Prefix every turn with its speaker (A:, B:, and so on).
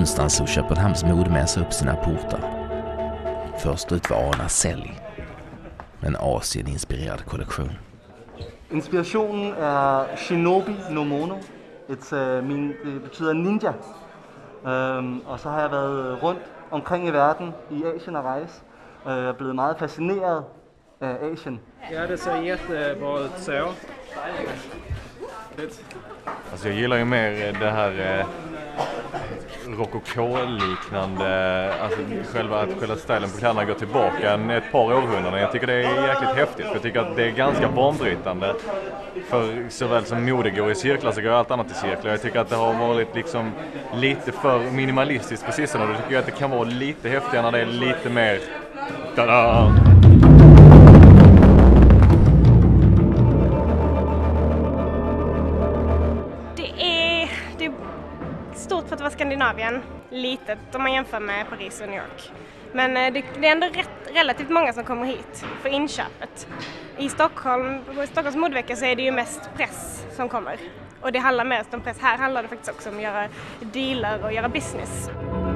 A: onsdagen så Köpenhamns modemässa upp sina portar. Först ut var Anna Selly, en Asien-inspirerad kollektion.
B: Inspirationen är Shinobi no Mono. Det betyder ninja. Och så har jag varit runt omkring i världen i Asien och rejst. Jag har blivit mycket fascinerad av Asien.
C: Ja, det ser jättebra ut så.
D: Alltså jag gillar ju mer det här rokoko-liknande, alltså själva stilen på kläderna går tillbaka ett par århundraden. Jag tycker det är jäkligt häftigt, för jag tycker att det är ganska banbrytande. För såväl som mode går i cirklar så går allt annat i cirklar. Jag tycker att det har varit liksom lite för minimalistiskt på sistone, och då tycker jag att det kan vara lite häftigare när det är lite mer tada!
E: Stort för att vara Skandinavien, litet om man jämför med Paris och New York. Men det är ändå relativt många som kommer hit för inköpet. I Stockholms modevecka så är det ju mest press som kommer. Och det handlar mest om press. Här handlar det faktiskt också om att göra dealer och göra business.